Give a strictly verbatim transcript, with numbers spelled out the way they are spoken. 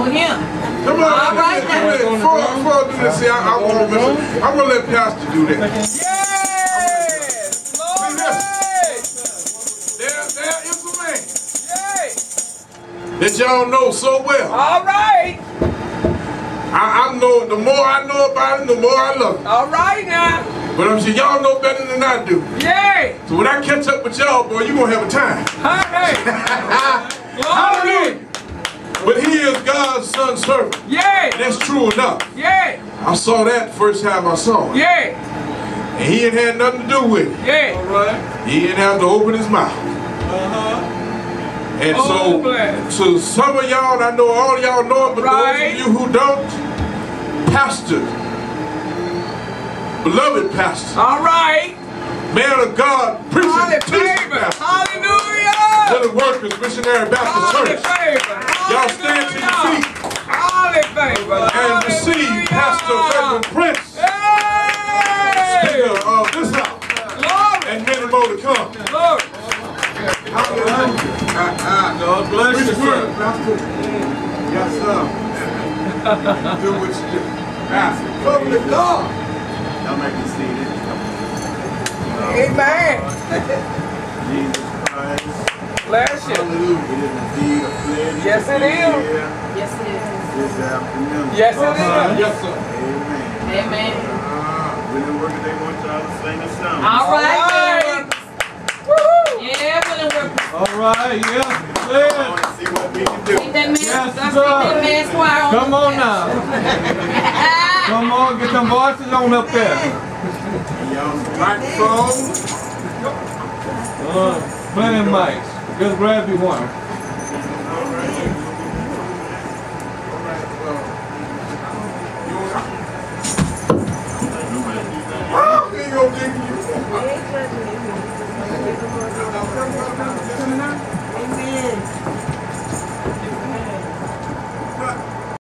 him. Come on, all right do now. this. Before, before I do this, see, I, I want to listen. I'm going to let Pastor do that. Yes! Glory! There, there is a man Yes! that y'all know so well. All right! I, I know, the more I know about him, the more I love him. All right now! But I'm sure y'all know better than I do. Yay! So when I catch up with y'all, boy, you're going to have a time. Honey! Hallelujah! But he is God's son's servant. Yay! And that's true enough. Yay! I saw that the first time I saw it. Yay! And he ain't had nothing to do with it. Yay! All right. He didn't have to open his mouth. Uh-huh. And Oh, so, bless. so some of y'all, and I know all of y'all know it, but Right. those of you who don't, pastor, beloved pastor, All right! man of God, preaching, Holy teaching favor! pastor, Hallelujah! Little Workers Missionary Baptist Holy Church. favor! Y'all stand to your feet Holy favor! and receive Pastor Reverend Prince, Hey! speaker of this house, Glory! and many more to come. Glory! God bless you, Preach the sir. word, Pastor. Yes, sir. Do what you do. Pastor, come to God. Y'all make me see this. Amen! Jesus Christ. Bless you! Hallelujah. It is indeed a pleasure Yes, to it be is. here Yes, it is. this afternoon. Yes, it is! Yes, sir. Amen. Amen. Ah, William Worker, they want y'all to sing a song. All right. All right. Woo-hoo. Yeah, William Worker. All right, yeah. I Say want to see what we can do. Sing that man. Yes, Sing sir. that man's choir. it. Come on now. Come on, get them voices on up there. Y'all microphone. Uh, plenty of mics. Just grab you one. Oh, he ain't gonna give you.